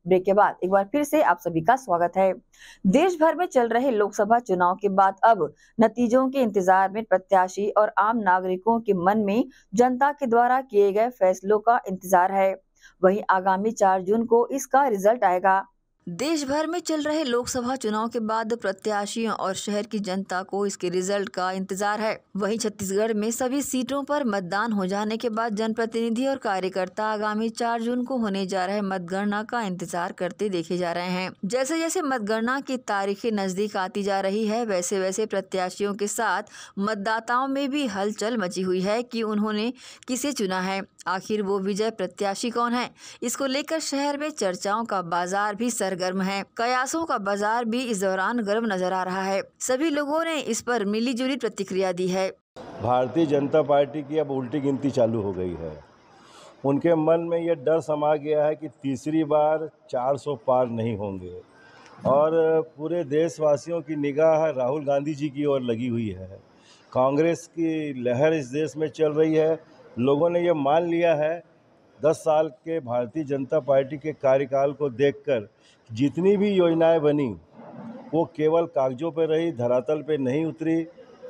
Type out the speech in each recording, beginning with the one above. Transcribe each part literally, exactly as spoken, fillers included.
Break के बाद एक बार फिर से आप सभी का स्वागत है। देश भर में चल रहे लोकसभा चुनाव के बाद अब नतीजों के इंतजार में प्रत्याशी और आम नागरिकों के मन में जनता के द्वारा किए गए फैसलों का इंतजार है। वहीं आगामी चार जून को इसका रिजल्ट आएगा। देश भर में चल रहे लोकसभा चुनाव के बाद प्रत्याशियों और शहर की जनता को इसके रिजल्ट का इंतजार है। वहीं छत्तीसगढ़ में सभी सीटों पर मतदान हो जाने के बाद जनप्रतिनिधि और कार्यकर्ता आगामी चार जून को होने जा रहे मतगणना का इंतजार करते देखे जा रहे हैं। जैसे जैसे मतगणना की तारीखें नजदीक आती जा रही है, वैसे वैसे प्रत्याशियों के साथ मतदाताओं में भी हलचल मची हुई है कि उन्होंने किसे चुना है, आखिर वो विजय प्रत्याशी कौन है। इसको लेकर शहर में चर्चाओं का बाजार भी सरगर्म है। कयासों का बाजार भी इस दौरान गर्म नजर आ रहा है। सभी लोगों ने इस पर मिलीजुली प्रतिक्रिया दी है। भारतीय जनता पार्टी की अब उल्टी गिनती चालू हो गई है। उनके मन में यह डर समा गया है कि तीसरी बार चार सौ पार नहीं होंगे और पूरे देशवासियों की निगाह राहुल गांधी जी की ओर लगी हुई है। कांग्रेस की लहर इस देश में चल रही है। लोगों ने यह मान लिया है दस साल के भारतीय जनता पार्टी के कार्यकाल को देखकर जितनी भी योजनाएं बनी वो केवल कागजों पर रही, धरातल पे नहीं उतरी।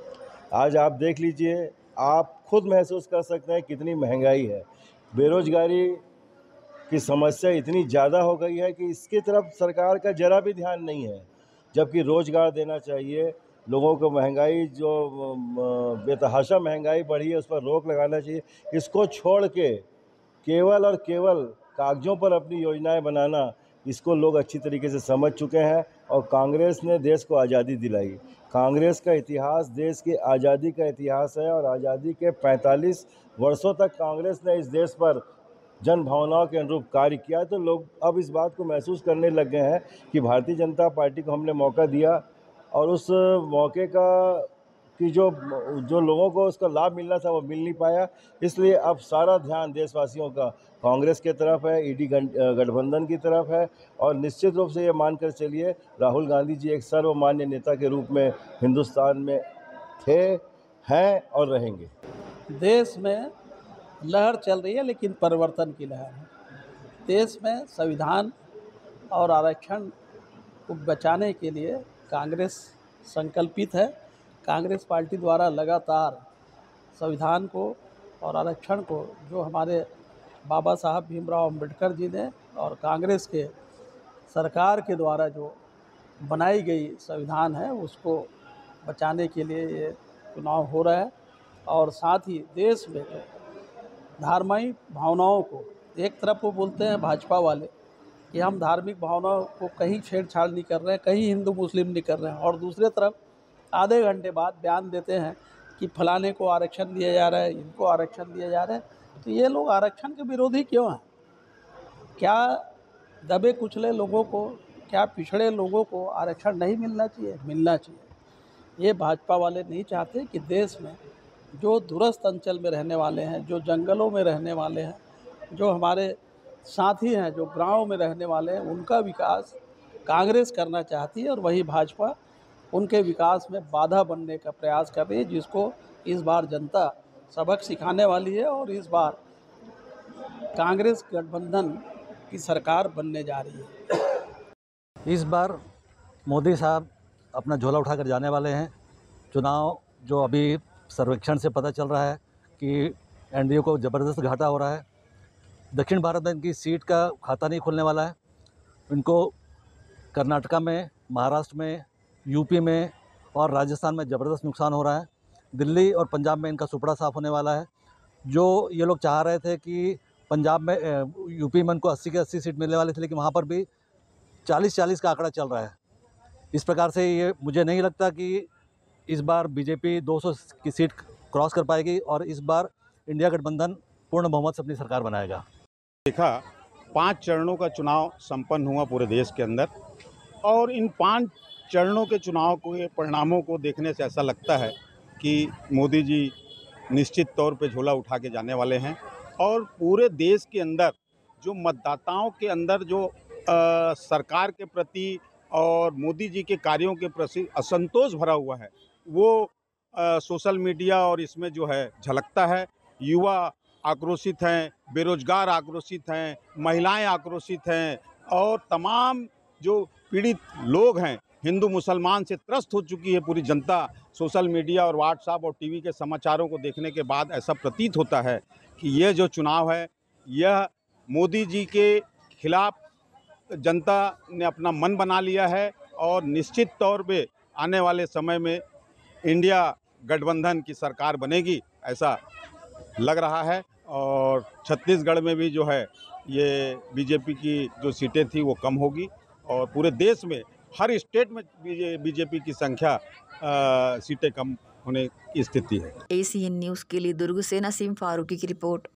आज आप देख लीजिए, आप खुद महसूस कर सकते हैं कितनी महंगाई है। बेरोजगारी की समस्या इतनी ज़्यादा हो गई है कि इसकी तरफ सरकार का जरा भी ध्यान नहीं है, जबकि रोज़गार देना चाहिए लोगों को। महंगाई जो बेतहाशा महंगाई बढ़ी है उस पर रोक लगाना चाहिए। इसको छोड़ के केवल और केवल कागजों पर अपनी योजनाएं बनाना, इसको लोग अच्छी तरीके से समझ चुके हैं। और कांग्रेस ने देश को आज़ादी दिलाई। कांग्रेस का इतिहास देश की आज़ादी का इतिहास है और आज़ादी के पैंतालीस वर्षों तक कांग्रेस ने इस देश पर जन भावनाओं के अनुरूप कार्य किया। तो लोग अब इस बात को महसूस करने लग गए हैं कि भारतीय जनता पार्टी को हमने मौका दिया और उस मौके का कि जो जो लोगों को उसका लाभ मिलना था वो मिल नहीं पाया। इसलिए अब सारा ध्यान देशवासियों का कांग्रेस के तरफ है, ईडी गठबंधन की तरफ है। और निश्चित रूप से ये मानकर चलिए, राहुल गांधी जी एक सर्वमान्य नेता के रूप में हिंदुस्तान में थे, हैं और रहेंगे। देश में लहर चल रही है, लेकिन परिवर्तन की लहर है। देश में संविधान और आरक्षण को बचाने के लिए कांग्रेस संकल्पित है। कांग्रेस पार्टी द्वारा लगातार संविधान को और आरक्षण को, जो हमारे बाबा साहब भीमराव अंबेडकर जी ने और कांग्रेस के सरकार के द्वारा जो बनाई गई संविधान है, उसको बचाने के लिए ये चुनाव हो रहा है। और साथ ही देश में जो धार्मिक भावनाओं को, एक तरफ वो बोलते हैं भाजपा वाले कि हम धार्मिक भावनाओं को कहीं छेड़छाड़ नहीं कर रहे हैं, कहीं हिंदू मुस्लिम नहीं कर रहे हैं, और दूसरे तरफ आधे घंटे बाद बयान देते हैं कि फलाने को आरक्षण दिया जा रहा है, इनको आरक्षण दिया जा रहा है। तो ये लोग आरक्षण के विरोधी क्यों हैं? क्या दबे कुचले लोगों को, क्या पिछड़े लोगों को आरक्षण नहीं मिलना चाहिए? मिलना चाहिए। ये भाजपा वाले नहीं चाहते कि देश में जो दूरस्थ अंचल में रहने वाले हैं, जो जंगलों में रहने वाले हैं, जो हमारे साथी हैं, जो गाँव में रहने वाले हैं, उनका विकास कांग्रेस करना चाहती है और वही भाजपा उनके विकास में बाधा बनने का प्रयास कर रही है, जिसको इस बार जनता सबक सिखाने वाली है। और इस बार कांग्रेस गठबंधन की सरकार बनने जा रही है। इस बार मोदी साहब अपना झोला उठाकर जाने वाले हैं। चुनाव जो अभी सर्वेक्षण से पता चल रहा है कि एनडीए को ज़बरदस्त घाटा हो रहा है। दक्षिण भारत में इनकी सीट का खाता नहीं खुलने वाला है। इनको कर्नाटका में, महाराष्ट्र में, यूपी में और राजस्थान में ज़बरदस्त नुकसान हो रहा है। दिल्ली और पंजाब में इनका सुपड़ा साफ होने वाला है। जो ये लोग चाह रहे थे कि पंजाब में, यूपी में इनको अस्सी के अस्सी सीट मिलने वाले थे, लेकिन वहाँ पर भी चालीस चालीस का आंकड़ा चल रहा है। इस प्रकार से ये मुझे नहीं लगता कि इस बार बीजेपी दो सौ की सीट क्रॉस कर पाएगी और इस बार इंडिया गठबंधन पूर्ण बहुमत से अपनी सरकार बनाएगा। देखा, पांच चरणों का चुनाव संपन्न हुआ पूरे देश के अंदर और इन पांच चरणों के चुनाव के परिणामों को देखने से ऐसा लगता है कि मोदी जी निश्चित तौर पे झोला उठा के जाने वाले हैं। और पूरे देश के अंदर जो मतदाताओं के अंदर जो आ, सरकार के प्रति और मोदी जी के कार्यों के प्रति असंतोष भरा हुआ है, वो आ, सोशल मीडिया और इसमें जो है झलकता है। युवा आक्रोशित हैं, बेरोजगार आक्रोशित हैं, महिलाएं आक्रोशित हैं, और तमाम जो पीड़ित लोग हैं, हिंदू मुसलमान से त्रस्त हो चुकी है पूरी जनता। सोशल मीडिया और व्हाट्सएप और टीवी के समाचारों को देखने के बाद ऐसा प्रतीत होता है कि यह जो चुनाव है, यह मोदी जी के खिलाफ जनता ने अपना मन बना लिया है और निश्चित तौर पे आने वाले समय में इंडिया गठबंधन की सरकार बनेगी, ऐसा लग रहा है। और छत्तीसगढ़ में भी जो है ये बीजेपी की जो सीटें थी वो कम होगी और पूरे देश में हर स्टेट में बीजेपी की संख्या आ, सीटें कम होने की स्थिति है। एसीएन न्यूज़ के लिए दुर्ग से नसीम फारूकी की रिपोर्ट।